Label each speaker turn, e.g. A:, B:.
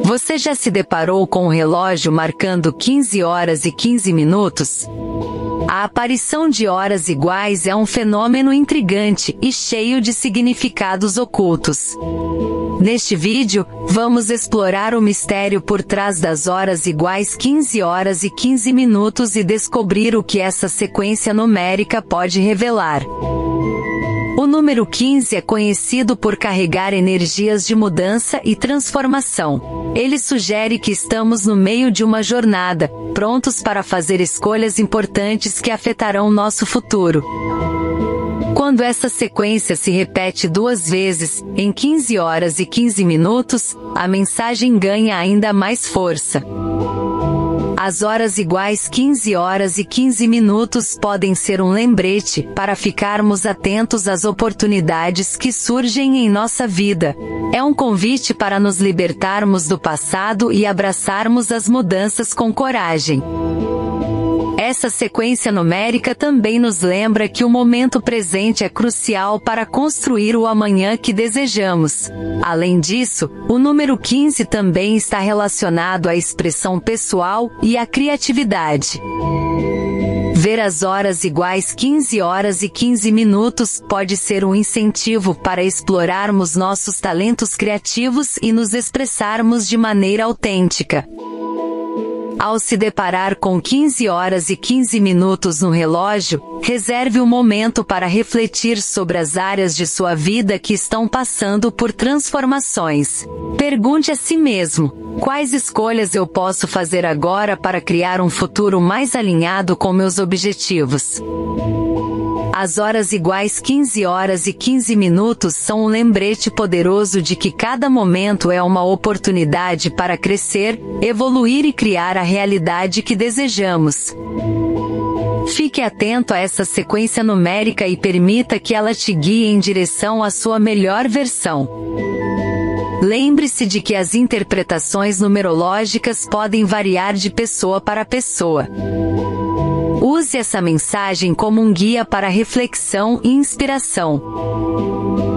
A: Você já se deparou com o relógio marcando 15 horas e 15 minutos? A aparição de horas iguais é um fenômeno intrigante e cheio de significados ocultos. Neste vídeo, vamos explorar o mistério por trás das horas iguais 15 horas e 15 minutos e descobrir o que essa sequência numérica pode revelar. O número 15 é conhecido por carregar energias de mudança e transformação. Ele sugere que estamos no meio de uma jornada, prontos para fazer escolhas importantes que afetarão nosso futuro. Quando essa sequência se repete 2 vezes, em 15 horas e 15 minutos, a mensagem ganha ainda mais força. As horas iguais 15 horas e 15 minutos podem ser um lembrete para ficarmos atentos às oportunidades que surgem em nossa vida. É um convite para nos libertarmos do passado e abraçarmos as mudanças com coragem. Essa sequência numérica também nos lembra que o momento presente é crucial para construir o amanhã que desejamos. Além disso, o número 15 também está relacionado à expressão pessoal e à criatividade. Ver as horas iguais 15 horas e 15 minutos pode ser um incentivo para explorarmos nossos talentos criativos e nos expressarmos de maneira autêntica. Ao se deparar com 15 horas e 15 minutos no relógio, reserve um momento para refletir sobre as áreas de sua vida que estão passando por transformações. Pergunte a si mesmo: quais escolhas eu posso fazer agora para criar um futuro mais alinhado com meus objetivos? As horas iguais 15 horas e 15 minutos são um lembrete poderoso de que cada momento é uma oportunidade para crescer, evoluir e criar a realidade que desejamos. Fique atento a essa sequência numérica e permita que ela te guie em direção à sua melhor versão. Lembre-se de que as interpretações numerológicas podem variar de pessoa para pessoa. Use essa mensagem como um guia para reflexão e inspiração.